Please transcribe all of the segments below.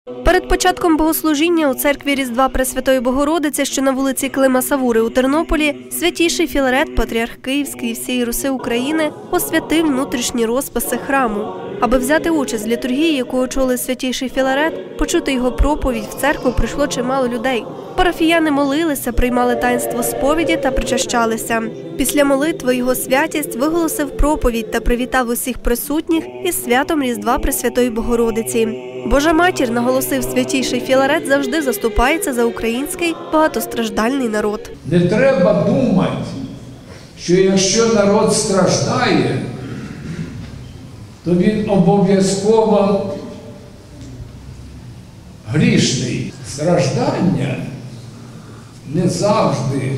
Перед початком богослужіння у церкві Різдва Пресвятої Богородиці, що на вулиці Клима Савури у Тернополі, святійший Філарет, патріарх Київський і всієї Руси України, освятив внутрішні розписи храму. Аби взяти участь в літургії, яку очолив святійший Філарет, почути його проповідь, в церкву прийшло чимало людей. Парафіяни молилися, приймали таїнство сповіді та причащалися. Після молитви його святість виголосив проповідь та привітав усіх присутніх із святом Різдва Пресвятої Богородиці. Божа Матір, наголосив святійший Філарет, завжди заступається за український багатостраждальний народ. Не треба думати, що якщо народ страждає, то він обов'язково грішний. Страждання не завжди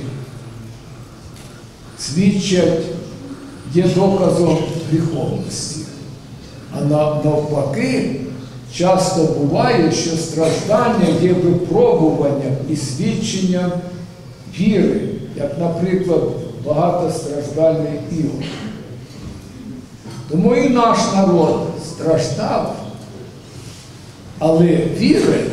свідчать, є доказом гріховності. А навпаки, часто буває, що страждання є випробуванням і свідченням віри, як, наприклад, багатостраждальний Іов. Тому і наш народ страждав, але вірить,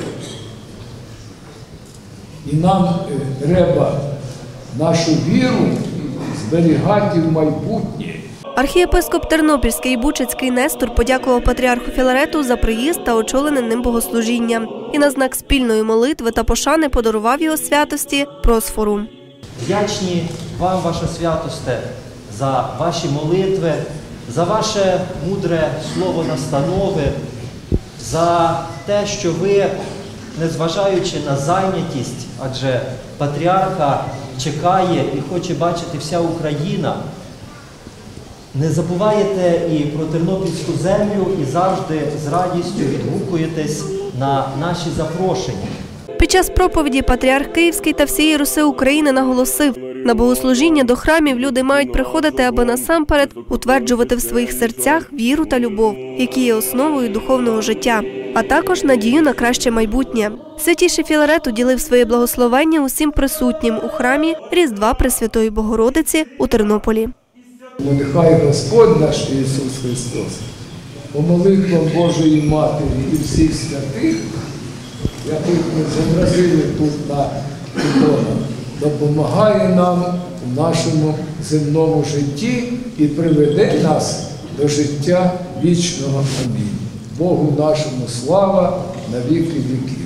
і нам треба нашу віру зберігати в майбутнє. Архієпископ Тернопільський і Бучацький Нестор подякував патріарху Філарету за приїзд та очолене ним богослужіння. І на знак спільної молитви та пошани подарував його святості просфору. Вдячні вам, ваша святосте, за ваші молитви, за ваше мудре слово настанови, за те, що ви, незважаючи на зайнятість, адже патріарха чекає і хоче бачити вся Україна, не забуваєте і про тернопільську землю і завжди з радістю відгукуєтесь на наші запрошення. Під час проповіді патріарх Київський та всієї Руси України наголосив, на богослужіння до храмів люди мають приходити, аби насамперед утверджувати в своїх серцях віру та любов, які є основою духовного життя, а також надію на краще майбутнє. Святійший Філарет уділив своє благословення усім присутнім у храмі Різдва Пресвятої Богородиці у Тернополі. Нехай Господь наш Ісус Христос, по молитвам Божої Матері і всіх святих, яких ми зобразили тут на іконах, допомагає нам у нашому земному житті і приведе нас до життя вічного. Амінь. Богу нашому слава на віки віків.